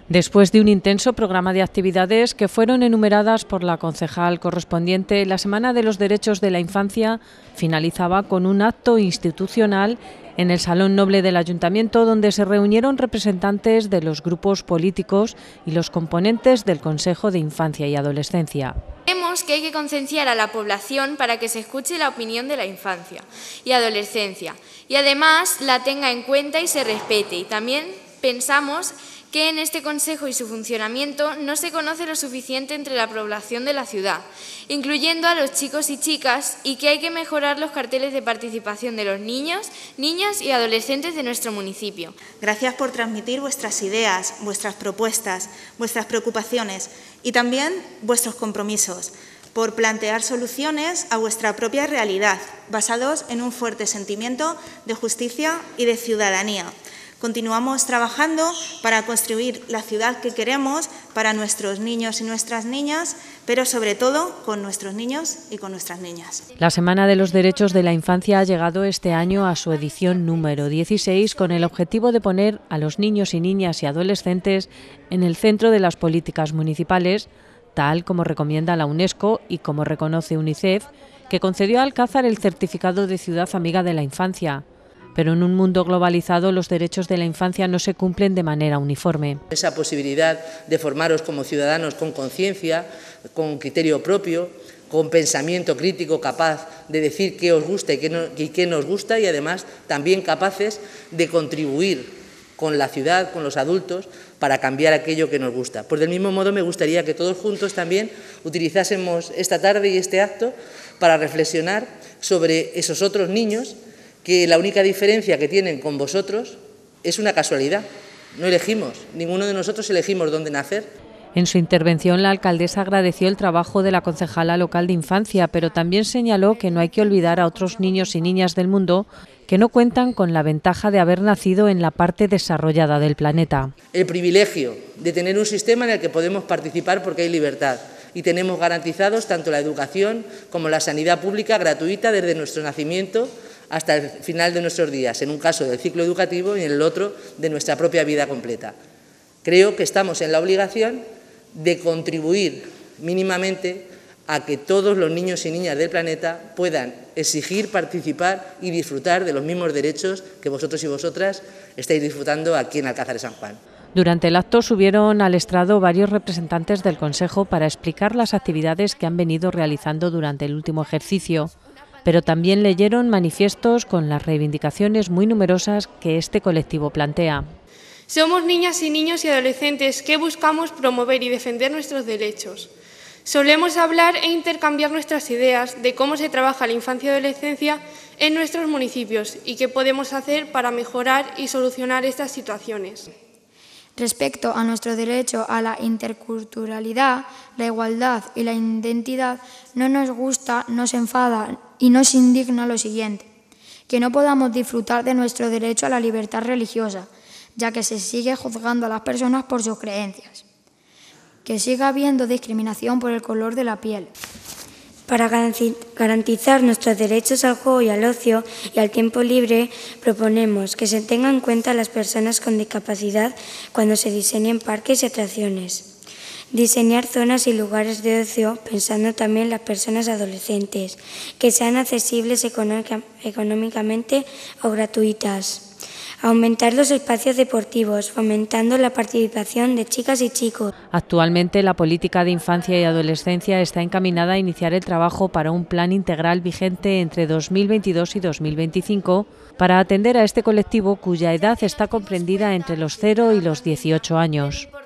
Después de un intenso programa de actividades que fueron enumeradas por la concejal correspondiente, la Semana de los Derechos de la Infancia finalizaba con un acto institucional en el Salón Noble del Ayuntamiento, donde se reunieron representantes de los grupos políticos y los componentes del Consejo de Infancia y Adolescencia. Creemos que hay que concienciar a la población para que se escuche la opinión de la infancia y adolescencia y además la tenga en cuenta y se respete. Y también pensamos que en este Consejo y su funcionamiento no se conoce lo suficiente entre la población de la ciudad, incluyendo a los chicos y chicas, y que hay que mejorar los carteles de participación de los niños, niñas y adolescentes de nuestro municipio. Gracias por transmitir vuestras ideas, vuestras propuestas, vuestras preocupaciones y también vuestros compromisos, por plantear soluciones a vuestra propia realidad, basados en un fuerte sentimiento de justicia y de ciudadanía. Continuamos trabajando para construir la ciudad que queremos para nuestros niños y nuestras niñas, pero sobre todo con nuestros niños y con nuestras niñas. La Semana de los Derechos de la Infancia ha llegado este año a su edición número 16 con el objetivo de poner a los niños y niñas y adolescentes en el centro de las políticas municipales, tal como recomienda la UNESCO y como reconoce UNICEF, que concedió a Alcázar el certificado de Ciudad Amiga de la Infancia. Pero en un mundo globalizado los derechos de la infancia no se cumplen de manera uniforme. Esa posibilidad de formaros como ciudadanos con conciencia, con criterio propio, con pensamiento crítico, capaz de decir qué os gusta y qué no os gusta, y además también capaces de contribuir con la ciudad, con los adultos, para cambiar aquello que nos gusta. Pues del mismo modo me gustaría que todos juntos también utilizásemos esta tarde y este acto para reflexionar sobre esos otros niños que la única diferencia que tienen con vosotros es una casualidad. No elegimos, ninguno de nosotros elegimos dónde nacer. En su intervención, la alcaldesa agradeció el trabajo de la concejala local de infancia, pero también señaló que no hay que olvidar a otros niños y niñas del mundo que no cuentan con la ventaja de haber nacido en la parte desarrollada del planeta. El privilegio de tener un sistema en el que podemos participar porque hay libertad y tenemos garantizados tanto la educación como la sanidad pública gratuita desde nuestro nacimiento hasta el final de nuestros días, en un caso del ciclo educativo y en el otro de nuestra propia vida completa. Creo que estamos en la obligación de contribuir mínimamente a que todos los niños y niñas del planeta puedan exigir, participar y disfrutar de los mismos derechos que vosotros y vosotras estáis disfrutando aquí en Alcázar de San Juan. Durante el acto subieron al estrado varios representantes del Consejo para explicar las actividades que han venido realizando durante el último ejercicio, pero también leyeron manifiestos con las reivindicaciones muy numerosas que este colectivo plantea. Somos niñas y niños y adolescentes que buscamos promover y defender nuestros derechos. Solemos hablar e intercambiar nuestras ideas de cómo se trabaja la infancia y adolescencia en nuestros municipios y qué podemos hacer para mejorar y solucionar estas situaciones. Respecto a nuestro derecho a la interculturalidad, la igualdad y la identidad, no nos gusta, nos enfada y nos indigna lo siguiente: que no podamos disfrutar de nuestro derecho a la libertad religiosa, ya que se sigue juzgando a las personas por sus creencias, que siga habiendo discriminación por el color de la piel. Para garantizar nuestros derechos al juego y al ocio y al tiempo libre, proponemos que se tengan en cuenta a las personas con discapacidad cuando se diseñen parques y atracciones. Diseñar zonas y lugares de ocio pensando también en las personas adolescentes, que sean accesibles económicamente o gratuitas. Aumentar los espacios deportivos, fomentando la participación de chicas y chicos. Actualmente la política de infancia y adolescencia está encaminada a iniciar el trabajo para un plan integral vigente entre 2022 y 2025 para atender a este colectivo cuya edad está comprendida entre los 0 y los 18 años.